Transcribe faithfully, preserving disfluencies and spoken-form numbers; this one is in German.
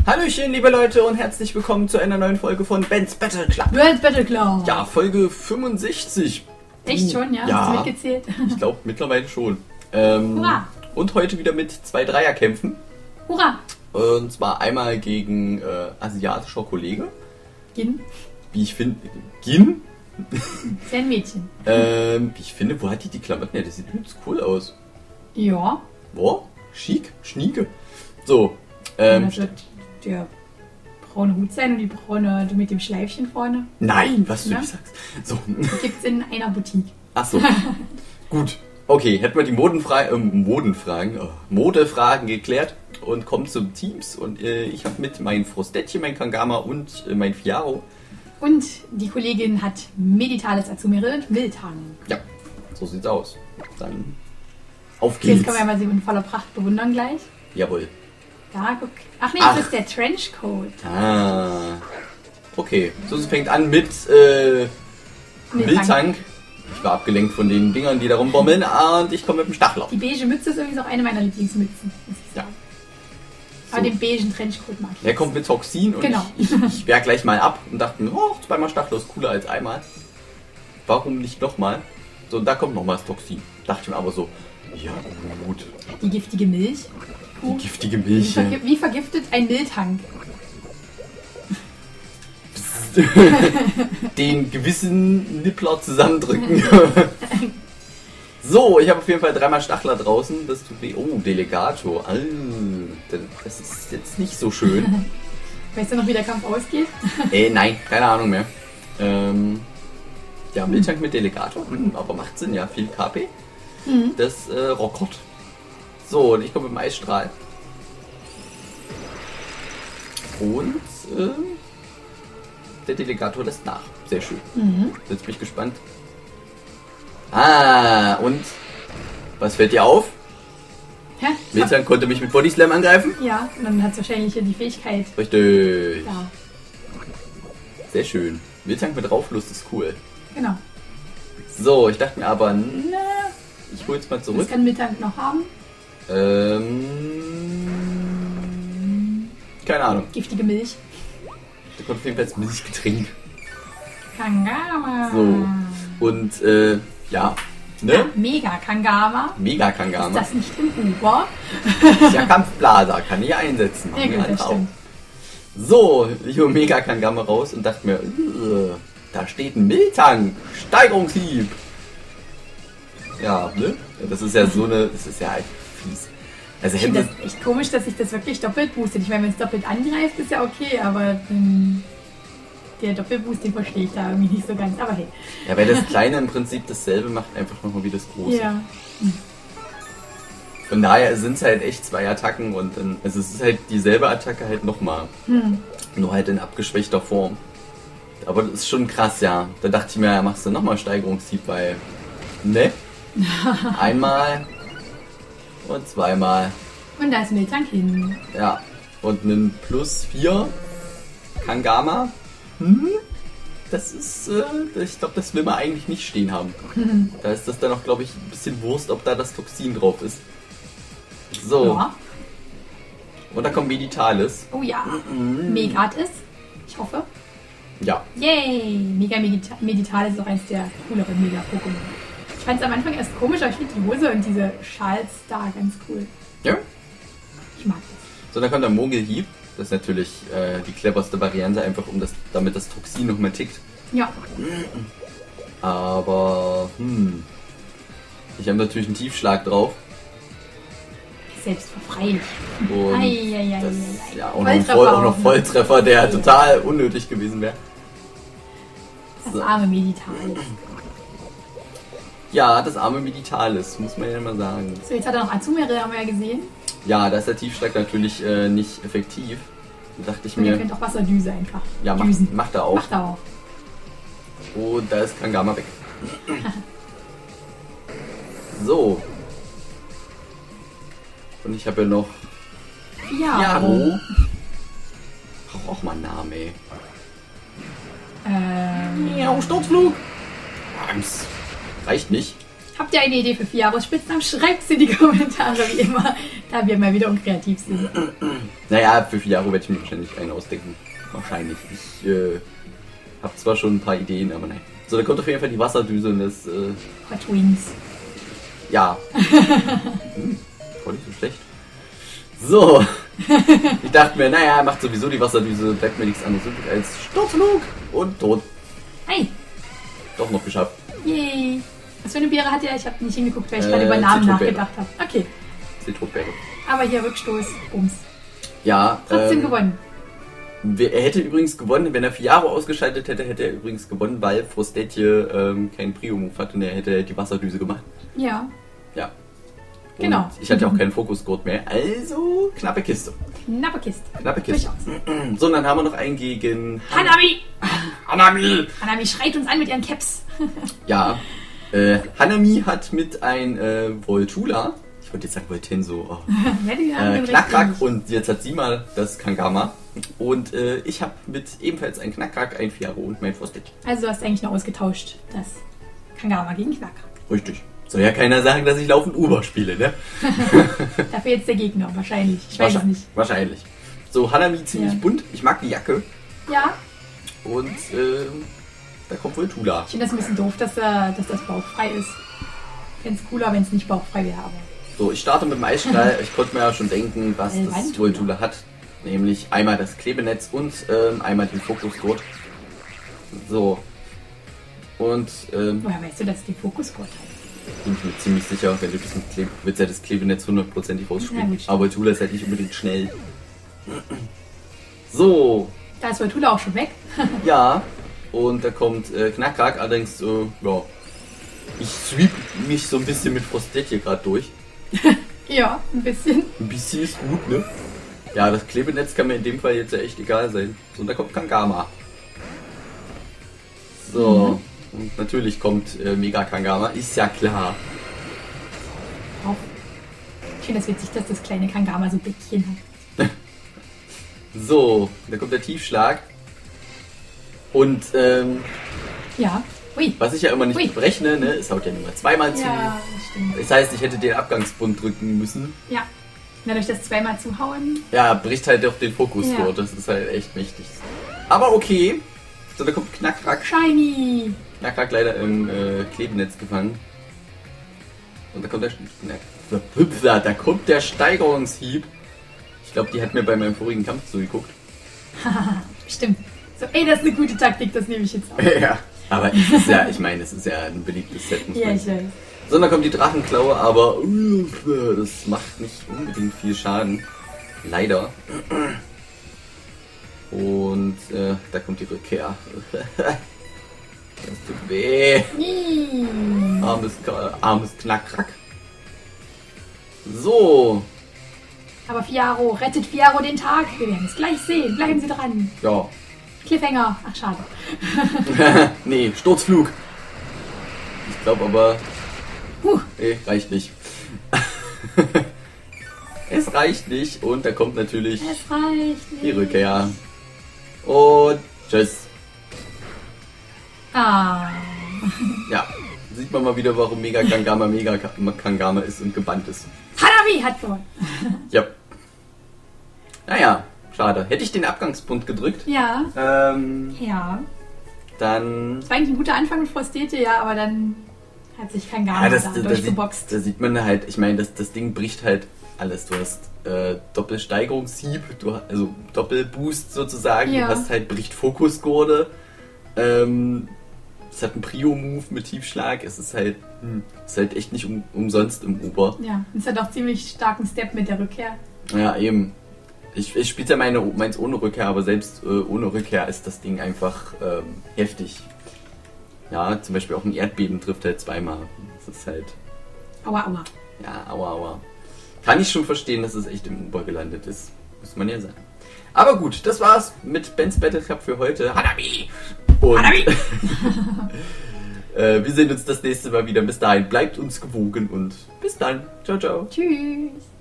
Hallöchen, liebe Leute, und herzlich willkommen zu einer neuen Folge von Ben's Battle Club. Ben's Battle Club. Ja, Folge fünfundsechzig. Echt schon, ja? Ja. Hast du mitgezählt? Ich glaube mittlerweile schon. Ähm, Hurra! Und heute wieder mit zwei Dreierkämpfen. Hurra! Und zwar einmal gegen äh, asiatischer Kollege. Gin. Wie ich finde, Gin. Ist ja ein Mädchen. Ähm, wie ich finde, wo hat die die Klamotten her? Das sieht übelst cool aus. Ja. Boah, chic, schnieke. So. Ähm, das wird der braune Hut sein und die braune mit dem Schleifchen vorne. nein, was du Ja? nicht sagst. So. Gibt es in einer Boutique. Ach so. Gut. Okay, hätten wir die Modenfra ähm, Modenfragen, oh, Modefragen geklärt und kommen zum Teams. Und äh, ich habe mit mein Frostettchen, mein Kangama und äh, mein Fiaro. Und die Kollegin hat Meditales Azumere und Miltang. Ja, so sieht's aus. Dann auf Okay, jetzt geht's. können wir mal sie in voller Pracht bewundern gleich. Jawohl. Da, guck. Ach nee, Ach. das ist der Trenchcoat. Ah. Okay, so es fängt an mit äh, Miltank. Ich war abgelenkt von den Dingern, die da rumbommeln. Und ich komme mit dem Stachler. Die beige Mütze ist übrigens auch eine meiner Lieblingsmützen, muss ich sagen. Aber So. den beigen Trenchcoat mag ich. Der kommt mit Toxin und Genau. ich, ich, ich wehr gleich mal ab und dachte mir, oh, zweimal Stachler ist cooler als einmal. Warum nicht nochmal? So, und da kommt nochmal das Toxin. Dachte ich mir aber so, ja gut. Die giftige Milch. Die giftige Wie, Milch. vergi wie vergiftet ein Miltank? Den gewissen Nippler zusammendrücken. So, ich habe auf jeden Fall dreimal Stachler draußen. Das tut weh. Oh, Delegato. Alter, das ist jetzt nicht so schön. Weißt du noch, wie der Kampf ausgeht? äh, nein, keine Ahnung mehr. Ähm, ja, Miltank mit Delegato. Hm, aber macht Sinn, ja. Viel K P. Mhm. Das äh, rockert. So, und ich komme mit dem Eisstrahl. Und äh, der Delegator lässt nach. Sehr schön. Mhm. Jetzt bin ich gespannt. Ah, und was fällt dir auf? Hä? Miltank konnte mich mit Body Slam angreifen. Ja, und dann hat es wahrscheinlich die Fähigkeit. Richtig. Ja, Sehr schön. Miltank mit Rauflust ist cool. genau. So, ich dachte mir aber, na, ich hol's mal Das zurück. kann Miltank noch haben. Ähm, keine Ahnung. Giftige Milch. Der kommt auf jeden Fall als Milchgetränk. Kangama. So. Und, äh, ja, ne? Mega Kangama. Mega Ist Kangama. das nicht im Uber? Ist ja Kampfblaser, kann ich einsetzen. Ja, Machen wir gut, das einfach stimmt. auf. So, ich hole Mega Kangama raus und dachte mir, äh, da steht ein Miltank. Steigerungshieb. Ja, ne? Das ist ja so eine, das ist ja halt fies. Also Ich finde hätte das echt komisch, dass sich das wirklich doppelt boostet. Ich meine, wenn es doppelt angreift, ist ja okay, aber ähm, der Doppelboost, den verstehe ich da irgendwie nicht so ganz. Aber hey. ja, weil das Kleine im Prinzip dasselbe macht, einfach nochmal wie das Große. Ja. Von daher sind es halt echt zwei Attacken und dann, also es ist halt dieselbe Attacke halt nochmal. Hm. Nur halt in abgeschwächter Form. Aber das ist schon krass, ja. Da dachte ich mir, ja, machst du nochmal Steigerungshieb, weil, ne? Einmal und zweimal. Und da ist Miltank hin. Ja. Und einen plus vier Kangama. Hm? Das ist, äh, ich glaube, das will man eigentlich nicht stehen haben. Da ist das dann auch, glaube ich, ein bisschen Wurst, ob da das Toxin drauf ist. So. Ja. Und da kommt Meditalis. Oh ja. Megat ist. Ich hoffe. Ja. Yay! Mega Medita Medital ist auch eins der cooleren Mega-Pokémon. Ich fand es am Anfang erst komisch, aber ich finde die Hose und diese Schals da ganz cool. Ja. Ich mag das. So, dann kommt der Mogelhieb. Das ist natürlich äh, die cleverste Variante, einfach um das, damit das Toxin noch mehr tickt. Ja. Aber, hm. Ich habe natürlich einen Tiefschlag drauf. Selbstverfreilich. Und Eieieiei. das, ja, auch noch ein Volltreffer Voll, auch noch auch noch. Volltreffer, der Ja. total unnötig gewesen wäre. Das So. arme Medital. Ja, das arme Meditalis, muss man ja mal sagen. So, jetzt hat er noch Azumere, haben wir ja gesehen. Ja, da ist der Tiefschlag natürlich äh, nicht effektiv. Da dachte ich Und ihr mir, könnt auch Wasserdüse einfach. ja, düsen. macht, macht er auch. Macht er auch. Und da ist Kangama weg. So. Und ich habe ja noch Ja. Jaro. Brauch auch mal einen Namen, ey. Ähm, Ja, Sturzflug. Angst. Reicht nicht. habt ihr eine Idee für Fiaros Spitznamen? Schreibt sie in die Kommentare, wie immer. Da wir mal wieder unkreativ sind. Naja, für vier Jahre werde ich mir wahrscheinlich einen ausdenken. Wahrscheinlich. Ich äh, habe zwar schon ein paar Ideen, aber nein. So, da kommt auf jeden Fall die Wasserdüse und das, äh, Hot Wings. ja. hm, voll nicht so schlecht. So. Ich dachte mir, naja, macht sowieso die Wasserdüse, bleibt mir nichts anderes übrig als Sturzflug und tot. Hey. Doch noch geschafft. Yay. Was für eine Beere hat er? Ich habe nicht hingeguckt, weil ich Äh, gerade über Namen Zitrusbeere. nachgedacht habe. Okay. Zitrusbeere. Aber hier Rückstoß. Bums. Ja. Trotzdem ähm, gewonnen. wer- Er hätte übrigens gewonnen, wenn er Fiaro ausgeschaltet hätte, hätte er übrigens gewonnen, weil Frostetje ähm, keinen Prio-Move hat und er hätte die Wasserdüse gemacht. Ja. Ja. Und Genau. ich hatte ja auch keinen Fokusgurt mehr, also knappe Kiste. Knappe Kiste. Knappe Kiste. Durchaus. So, und dann haben wir noch einen gegen Hanami! Hanami. Hanami schreit uns an mit ihren Caps. Ja, äh, Hanami hat mit ein äh, Voltula, ich wollte jetzt sagen Voltenso, oh, Ja, die haben äh, den Knackrack recht und jetzt hat sie mal das Kangama. Und äh, ich habe mit ebenfalls ein Knackrack, ein Fiaro und mein Frostetje. Also du hast eigentlich nur ausgetauscht. Das Kangama gegen Knackrack. Richtig. Soll ja keiner sagen, dass ich laufend Uber spiele, ne? Dafür jetzt der Gegner, wahrscheinlich. Ich weiß es nicht. Wahrscheinlich. So, Hanami ziemlich Ja. bunt. Ich mag die Jacke. Ja, Und äh, da kommt Voltula. ich finde das ein bisschen doof, dass, äh, dass das bauchfrei ist. Ich fände es cooler, wenn es nicht bauchfrei wäre, aber... So, ich starte mit dem Eisstrahl. Ich konnte mir ja schon denken, was Äh, das Wandtula. Voltula hat. Nämlich einmal das Klebenetz und ähm, einmal den Fokusgurt. So. Und ähm, Woher weißt du, dass es den Fokusgurt hat? bin ich mir ziemlich sicher, wenn du das mit Klebe, wird ja das Klebenetz hundertprozentig rausspielen. Ja, gut, stimmt. Aber Voltula ist halt nicht unbedingt schnell. So, Da ist Voltula auch schon weg. ja. Und da kommt äh, Knackrack, allerdings, äh, ja. Ich sweep mich so ein bisschen mit Frostetje gerade durch. Ja, ein bisschen. Ein bisschen ist gut, ne? Ja, das Klebenetz kann mir in dem Fall jetzt ja echt egal sein. So, und da kommt Kangama. So. Und natürlich kommt äh, Mega Kangama, ist ja klar. Auf. Ich finde das witzig, dass das kleine Kangama so Bäckchen hat. So, da kommt der Tiefschlag. Und ähm, Ja. Ui. was ich ja immer nicht Ui. berechne, ne, es haut ja nur zweimal zu. Ja, das stimmt. Das heißt, ich hätte den Abgangsbund drücken müssen. Ja. Dadurch das zweimal zuhauen. Ja, bricht halt doch den Fokus Ja. vor. Das ist halt echt mächtig. Aber okay. So, da kommt Knackrack. Shiny. Knackrack leider im äh, Klebenetz gefangen. Und da kommt der, ne, da kommt der Steigerungshieb. Ich glaube, die hat mir bei meinem vorigen Kampf zugeguckt. Stimmt. So, ey, das ist eine gute Taktik, das nehme ich jetzt auf. Ja. Aber es ist ja, ich meine, es ist ja ein beliebtes Set. Muss Ja, man ich weiß. So, und dann kommt die Drachenklaue, aber uh, das macht nicht unbedingt viel Schaden. Leider. Und äh, da kommt die Rückkehr. Das tut weh. Ih. Armes, Ka- armes Knackrack. So. Aber Fiaro, rettet Fiaro den Tag. Wir werden es gleich sehen. Bleiben Sie dran. Ja. Cliffhanger. Ach, schade. Nee, Sturzflug. Ich glaube aber... Huh. Nee, reicht nicht. Es reicht nicht. Und da kommt natürlich Es reicht nicht. die Rückkehr. Und tschüss. Ah. Ja, sieht man mal wieder, warum Mega Kangama Mega Kangama ist und gebannt ist. Hanami hat gewonnen. Ja. Naja, schade. Hätte ich den Abgangspunkt gedrückt, Ja. ähm, Ja. dann... Das war eigentlich ein guter Anfang mit Frostete, ja, aber dann hat sich Kangama Ja, das, da da, da, durchgeboxt. sieht, da sieht man halt, ich meine, das, das Ding bricht halt alles. Du hast äh, Doppelsteigerungshieb, du, ha- also Doppelboost sozusagen, Ja. du hast halt bricht Fokusgurde, ähm, es hat einen Prio-Move mit Tiefschlag, es ist halt, hm, es ist halt echt nicht um, umsonst im Uber. Ja, es hat auch ziemlich starken Step mit der Rückkehr. Ja, eben. Ich, ich spiele ja meine, meins ohne Rückkehr, aber selbst äh, ohne Rückkehr ist das Ding einfach ähm, heftig. Ja, zum Beispiel auch ein Erdbeben trifft halt zweimal. Das ist halt, Aua, aua. ja, aua, aua. Kann ich schon verstehen, dass es echt im Uber gelandet ist. Muss man ja sagen. Aber gut, das war's mit Ben's Battle Cup für heute. Hanami! Und Hanami! äh, wir sehen uns das nächste Mal wieder. Bis dahin, bleibt uns gewogen und bis dann. Ciao, ciao. Tschüss.